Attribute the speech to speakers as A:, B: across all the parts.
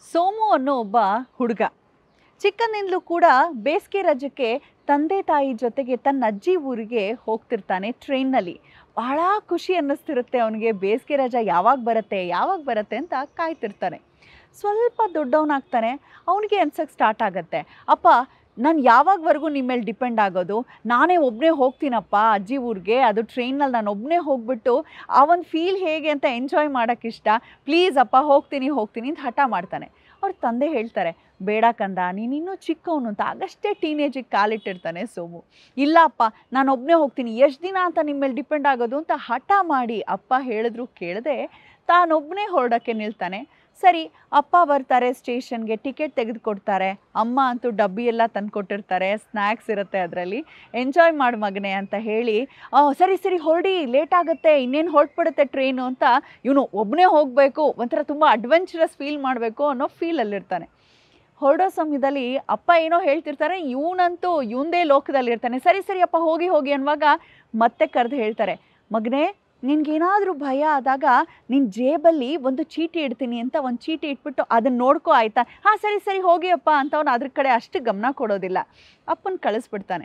A: ಸೋಮು ಅನ್ನೋ ಒಬ್ಬ ಹುಡುಗ ಚಿಕ್ಕಂದಿನಿಂದಲೂ ಕೂಡ ಬೇಸಿಗೆ ರಜಕ್ಕೆ ತಂದೆ ತಾಯಿ ಜೊತೆಗೆ ತನ್ನ ಅಜ್ಜಿ ಊರಿಗೆ ಹೋಗ್ತಿರ್ತಾನೆ ಟ್ರೈನ್ನಲ್ಲಿ. ಬಹಳ ಖುಷಿ ಅನ್ನಿಸ್ತಿರುತ್ತೆ ಅವನಿಗೆ. ಬೇಸಿಗೆ ರಜೆ ಯಾವಾಗ ಬರುತ್ತೆ ಅಂತ ಕಾಯ್ತಿರ್ತಾನೆ. ಸ್ವಲ್ಪ ದೊಡ್ಡವನಾಗ್ತಾನೆ. ಅವನಿಗೆ ಅನ್ಸಕ್ಕೆ ಸ್ಟಾರ್ಟ್ ಆಗುತ್ತೆ, ಅಪ್ಪ ನಾನು ಯಾವಾಗವರೆಗೂ ನಿಮ್ಮ ಮೇಲೆ ಡಿಪೆಂಡ್ ಆಗೋದು, ನಾನೇ ಒಬ್ಬನೇ ಹೋಗ್ತೀನಪ್ಪ ಅಜ್ಜಿ ಊರಿಗೆ, ಅದು ಟ್ರೈನಲ್ಲಿ ನಾನು ಒಬ್ಬನೇ ಹೋಗ್ಬಿಟ್ಟು ಆ ಒಂದು ಫೀಲ್ ಹೇಗೆ ಅಂತ ಎಂಜಾಯ್ ಮಾಡೋಕ್ಕಿಷ್ಟ, ಪ್ಲೀಸ್ ಅಪ್ಪ ಹೋಗ್ತೀನಿ ಅಂತ ಹಠ ಮಾಡ್ತಾನೆ. ಅವ್ರ ತಂದೆ ಹೇಳ್ತಾರೆ, ಬೇಡ ಕಂದ ನೀನಿನ್ನೂ ಚಿಕ್ಕವನು ಅಂತ. ಆಗಷ್ಟೇ ಟೀನೇಜಿಗೆ ಕಾಲಿಟ್ಟಿರ್ತಾನೆ ಸೋಮು. ಇಲ್ಲ ಅಪ್ಪ ನಾನು ಒಬ್ಬನೇ ಹೋಗ್ತೀನಿ, ಎಷ್ಟು ದಿನ ಅಂತ ನಿಮ್ಮ ಮೇಲೆ ಡಿಪೆಂಡ್ ಆಗೋದು ಅಂತ ಹಠ ಮಾಡಿ ಅಪ್ಪ ಹೇಳಿದ್ರು ಕೇಳದೆ ತಾನೊಬ್ಬನೇ ಹೊರಡೋಕ್ಕೆ ನಿಲ್ತಾನೆ. ಸರಿ, ಅಪ್ಪ ಬರ್ತಾರೆ, ಸ್ಟೇಷನ್ಗೆ ಟಿಕೆಟ್ ತೆಗೆದುಕೊಡ್ತಾರೆ. ಅಮ್ಮ ಅಂತೂ ಡಬ್ಬಿ ಎಲ್ಲ ತಂದುಕೊಟ್ಟಿರ್ತಾರೆ, ಸ್ನ್ಯಾಕ್ಸ್ ಇರುತ್ತೆ ಅದರಲ್ಲಿ. ಎಂಜಾಯ್ ಮಾಡು ಮಗನೆ ಅಂತ ಹೇಳಿ, ಸರಿ ಹೊರಡಿ, ಲೇಟ್ ಆಗುತ್ತೆ, ಇನ್ನೇನು ಹೊರಟ್ಬಿಡುತ್ತೆ ಟ್ರೈನು ಅಂತ ಇವನು ಒಬ್ಬನೇ ಹೋಗಬೇಕು, ಒಂಥರ ತುಂಬ ಅಡ್ವೆಂಚರಸ್ ಫೀಲ್ ಮಾಡಬೇಕು ಅನ್ನೋ ಫೀಲಲ್ಲಿರ್ತಾನೆ. ಹೊರಡೋ ಸಮಯದಲ್ಲಿ ಅಪ್ಪ ಏನೋ ಹೇಳ್ತಿರ್ತಾರೆ, ಇವನಂತೂ ಇವಂದೇ ಲೋಕದಲ್ಲಿರ್ತಾನೆ. ಸರಿ ಅಪ್ಪ ಹೋಗಿ ಅನ್ನುವಾಗ ಮತ್ತೆ ಕರೆದು ಹೇಳ್ತಾರೆ, ಮಗನೇ ನಿನ್ಗೇನಾದರೂ ಭಯ ಆದಾಗ ನಿನ್ನ ಜೇಬಲ್ಲಿ ಒಂದು ಚೀಟಿ ಇಡ್ತೀನಿ ಅಂತ ಒಂದು ಚೀಟಿ ಇಟ್ಬಿಟ್ಟು ಅದನ್ನು ನೋಡ್ಕೋ ಆಯಿತಾ? ಹಾಂ ಸರಿ ಹೋಗಿ ಅಪ್ಪ ಅಂತ ಅವನು ಅದ್ರ ಕಡೆ ಅಷ್ಟು ಗಮನ ಕೊಡೋದಿಲ್ಲ. ಅಪ್ಪನ ಕಳಿಸ್ಬಿಡ್ತಾನೆ.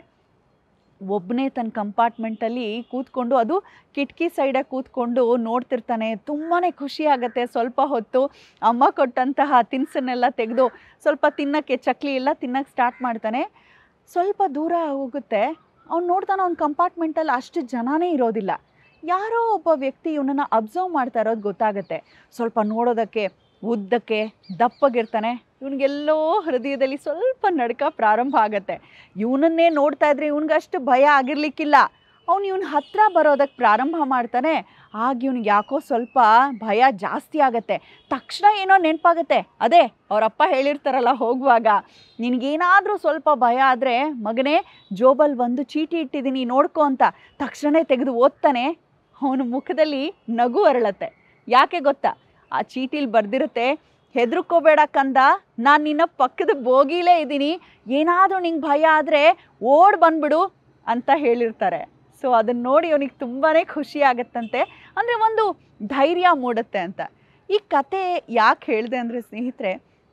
A: ಒಬ್ಬನೇ ತನ್ನ ಕಂಪಾರ್ಟ್ಮೆಂಟಲ್ಲಿ ಕೂತ್ಕೊಂಡು, ಅದು ಕಿಟಕಿ ಸೈಡಾಗಿ ಕೂತ್ಕೊಂಡು ನೋಡ್ತಿರ್ತಾನೆ. ತುಂಬಾ ಖುಷಿ ಆಗುತ್ತೆ. ಸ್ವಲ್ಪ ಹೊತ್ತು ಅಮ್ಮ ಕೊಟ್ಟಂತಹ ತಿನಿಸನ್ನೆಲ್ಲ ತೆಗೆದು ಸ್ವಲ್ಪ ತಿನ್ನೋಕ್ಕೆ, ಚಕ್ಲಿ ಎಲ್ಲ ತಿನ್ನೋಕ್ಕೆ ಸ್ಟಾರ್ಟ್ ಮಾಡ್ತಾನೆ. ಸ್ವಲ್ಪ ದೂರ ಹೋಗುತ್ತೆ, ಅವ್ನು ನೋಡ್ತಾನೆ ಅವ್ನ ಕಂಪಾರ್ಟ್ಮೆಂಟಲ್ಲಿ ಅಷ್ಟು ಜನನೇ ಇರೋದಿಲ್ಲ. ಯಾರೋ ಒಬ್ಬ ವ್ಯಕ್ತಿ ಇವನನ್ನು ಅಬ್ಸರ್ವ್ ಮಾಡ್ತಾ ಇರೋದು ಗೊತ್ತಾಗುತ್ತೆ. ಸ್ವಲ್ಪ ನೋಡೋದಕ್ಕೆ ಉದ್ದಕ್ಕೆ ದಪ್ಪಗಿರ್ತಾನೆ. ಇವನಿಗೆಲ್ಲೋ ಹೃದಯದಲ್ಲಿ ಸ್ವಲ್ಪ ನಡ್ಕ ಪ್ರಾರಂಭ ಆಗುತ್ತೆ. ಇವನನ್ನೇ ನೋಡ್ತಾ ಇದ್ರೆ ಇವನಿಗಷ್ಟು ಭಯ ಆಗಿರ್ಲಿಕ್ಕಿಲ್ಲ. ಇವನ ಹತ್ರ ಬರೋದಕ್ಕೆ ಪ್ರಾರಂಭ ಮಾಡ್ತಾನೆ. ಆಗ ಇವನಿಗೆ ಯಾಕೋ ಸ್ವಲ್ಪ ಭಯ ಜಾಸ್ತಿ ಆಗುತ್ತೆ. ತಕ್ಷಣ ಏನೋ ನೆನಪಾಗುತ್ತೆ, ಅದೇ ಅವರಪ್ಪ ಹೇಳಿರ್ತಾರಲ್ಲ ಹೋಗುವಾಗ, ನಿನಗೇನಾದರೂ ಸ್ವಲ್ಪ ಭಯ ಆದರೆ ಮಗನೇ ಜೋಬಲ್ಲಿ ಒಂದು ಚೀಟಿ ಇಟ್ಟಿದ್ದೀನಿ ನೋಡ್ಕೊ ಅಂತ. ತಕ್ಷಣ ತೆಗೆದು ಓದ್ತಾನೆ. ಅವನ ಮುಖದಲ್ಲಿ ನಗು ಅರಳತ್ತೆ. ಯಾಕೆ ಗೊತ್ತಾ? ಆ ಚೀಟಿಲಿ ಬರ್ದಿರುತ್ತೆ, ಹೆದರ್ಕೋಬೇಡ ಕಂದ, ನಾನು ನಿನ್ನ ಪಕ್ಕದ ಬೋಗಿಲೇ ಇದ್ದೀನಿ, ಏನಾದರೂ ನಿಂಗೆ ಭಯ ಆದರೆ ಓಡ್ ಬಂದ್ಬಿಡು ಅಂತ ಹೇಳಿರ್ತಾರೆ. ಸೊ ಅದನ್ನು ನೋಡಿ ಅವನಿಗೆ ತುಂಬಾ ಖುಷಿ ಆಗುತ್ತಂತೆ. ಅಂದರೆ ಒಂದು ಧೈರ್ಯ ಮೂಡುತ್ತೆ ಅಂತ. ಈ ಕತೆ ಯಾಕೆ ಹೇಳಿದೆ ಅಂದರೆ ಸ್ನೇಹಿತರೆ,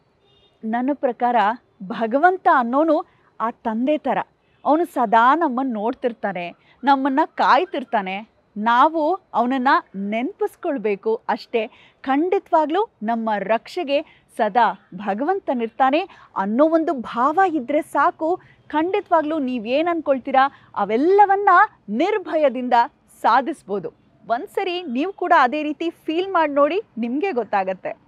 A: ನನ್ನ ಪ್ರಕಾರ ಭಗವಂತ ಅನ್ನೋನು ಆ ತಂದೆ ಥರ. ಅವನು ಸದಾ ನಮ್ಮನ್ನು ನೋಡ್ತಿರ್ತಾನೆ, ನಮ್ಮನ್ನು ಕಾಯ್ತಿರ್ತಾನೆ. ನಾವು ಅವನನ್ನು ನೆನಪಿಸ್ಕೊಳ್ಬೇಕು ಅಷ್ಟೇ. ಖಂಡಿತವಾಗ್ಲೂ ನಮ್ಮ ರಕ್ಷೆಗೆ ಸದಾ ಭಗವಂತನಿರ್ತಾನೆ ಅನ್ನೋ ಒಂದು ಭಾವ ಇದ್ದರೆ ಸಾಕು. ಖಂಡಿತವಾಗ್ಲೂ ನೀವೇನು ಅಂದ್ಕೊಳ್ತೀರಾ ಅವೆಲ್ಲವನ್ನ ನಿರ್ಭಯದಿಂದ ಸಾಧಿಸ್ಬೋದು. ಒಂದ್ಸರಿ ನೀವು ಕೂಡ ಅದೇ ರೀತಿ ಫೀಲ್ ಮಾಡಿ ನೋಡಿ, ನಿಮಗೆ ಗೊತ್ತಾಗತ್ತೆ.